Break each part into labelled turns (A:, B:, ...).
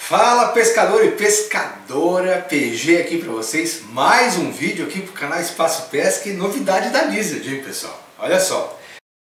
A: Fala pescador e pescadora, PG aqui para vocês, mais um vídeo aqui pro canal Espaço Pesca e novidade da Lizard, hein pessoal? Olha só.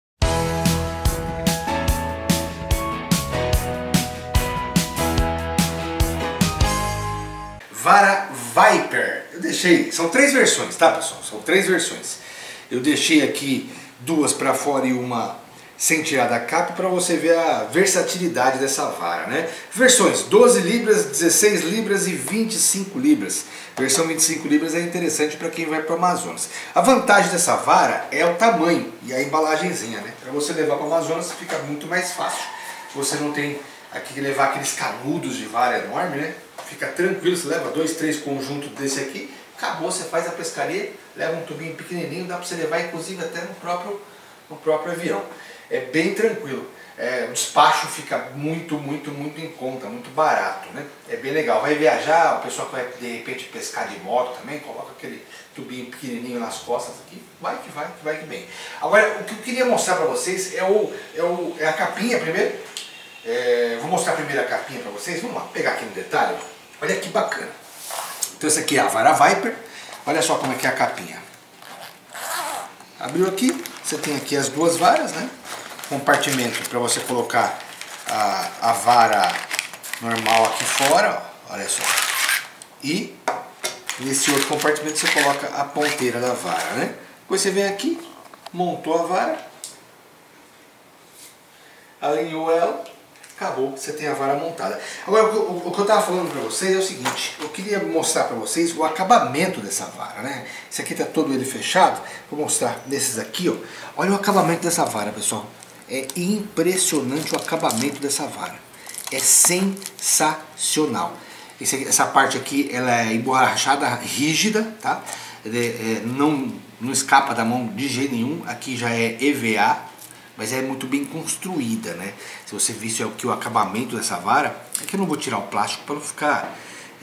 A: Vara Viper, eu deixei, são três versões, tá pessoal? São três versões. Eu deixei aqui duas para fora e uma sem tirar da capa para você ver a versatilidade dessa vara, né? Versões 12 libras, 16 libras e 25 libras. Versão 25 libras é interessante para quem vai para o Amazonas. A vantagem dessa vara é o tamanho e a embalagenzinha, né? Para você levar para o Amazonas fica muito mais fácil. Você não tem aqui que levar aqueles canudos de vara enorme, né? Fica tranquilo, você leva 2, 3 conjuntos desse aqui, acabou, você faz a pescaria, leva um tubinho pequenininho, dá para você levar inclusive até no próprio avião. É bem tranquilo, o despacho fica muito em conta, muito barato, né? É bem legal. Vai viajar, o pessoal que vai de repente pescar de moto também, coloca aquele tubinho pequenininho nas costas aqui, vai que vem. Agora, o que eu queria mostrar para vocês é a capinha primeiro. Vou mostrar primeiro a capinha para vocês, vamos lá, pegar aqui no detalhe, olha que bacana. Então essa aqui é a vara Viper, olha só como é que é a capinha. Abriu aqui, você tem aqui as duas varas, né? Compartimento para você colocar a vara normal aqui fora, ó, olha só. E nesse outro compartimento você coloca a ponteira da vara, né? Depois você vem aqui, montou a vara, alinhou ela, acabou, você tem a vara montada. Agora, o que eu estava falando para vocês é o seguinte, eu queria mostrar para vocês o acabamento dessa vara, né? Esse aqui está todo ele fechado, vou mostrar nesses aqui, ó. Olha o acabamento dessa vara, pessoal. É impressionante o acabamento dessa vara. É sensacional. Essa parte aqui, ela é emborrachada rígida, tá? Não escapa da mão de jeito nenhum. Aqui já é EVA. Mas é muito bem construída, né? Se você visse aqui o acabamento dessa vara, aqui eu não vou tirar o plástico para não ficar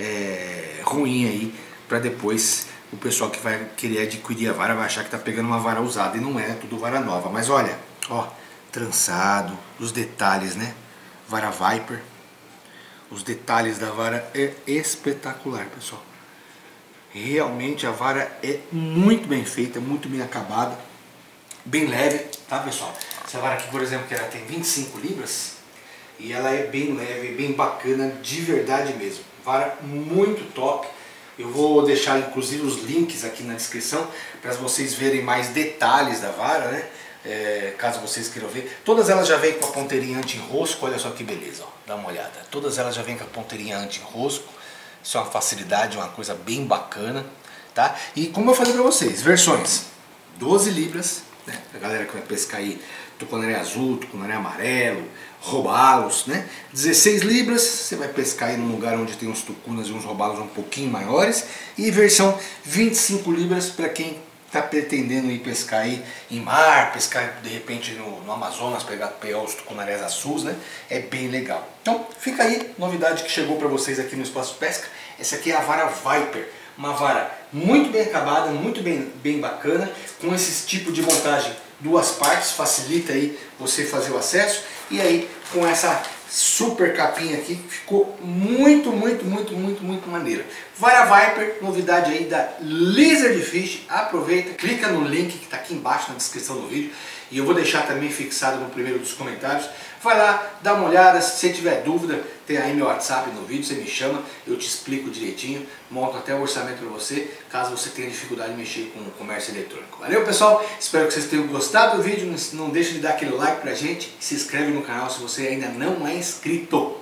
A: ruim aí, para depois o pessoal que vai querer adquirir a vara vai achar que tá pegando uma vara usada e não é, tudo vara nova. Mas olha, ó, trançado, os detalhes, né? Vara Viper, os detalhes da vara é espetacular, pessoal. Realmente a vara é muito bem feita, muito bem acabada, bem leve, tá pessoal? Essa vara aqui, por exemplo, que ela tem 25 libras e ela é bem leve, bem bacana, de verdade mesmo. Vara muito top. Eu vou deixar inclusive os links aqui na descrição para vocês verem mais detalhes da vara, né? Caso vocês queiram ver. Todas elas já vêm com a ponteirinha anti-enrosco, olha só que beleza, ó. Dá uma olhada. Todas elas já vêm com a ponteirinha anti-enrosco. Isso é uma facilidade, uma coisa bem bacana, tá? E como eu falei para vocês, versões 12 libras, né? A galera que vai pescar aí tucunaré azul, tucunaré amarelo, robalos, né? 16 libras, você vai pescar aí num lugar onde tem uns tucunas e uns robalos um pouquinho maiores. E versão 25 libras para quem está pretendendo ir pescar aí em mar, pescar de repente no Amazonas, pegar os tucunarés azuis, né? É bem legal. Então fica aí, novidade que chegou para vocês aqui no Espaço Pesca. Essa aqui é a vara Viper. Uma vara muito bem acabada, muito bem bacana, com esse tipo de montagem, duas partes, facilita aí você fazer o acesso. E aí com essa super capinha aqui, ficou muito maneira. Vara Viper, novidade aí da Lizard Fish. Aproveita, clica no link que está aqui embaixo na descrição do vídeo. E eu vou deixar também fixado no primeiro dos comentários. Vai lá, dá uma olhada, se você tiver dúvida, tem aí meu WhatsApp no vídeo, você me chama, eu te explico direitinho, monto até o orçamento para você, caso você tenha dificuldade de mexer com o comércio eletrônico. Valeu pessoal, espero que vocês tenham gostado do vídeo, não deixe de dar aquele like pra gente, se inscreve no canal se você ainda não é inscrito.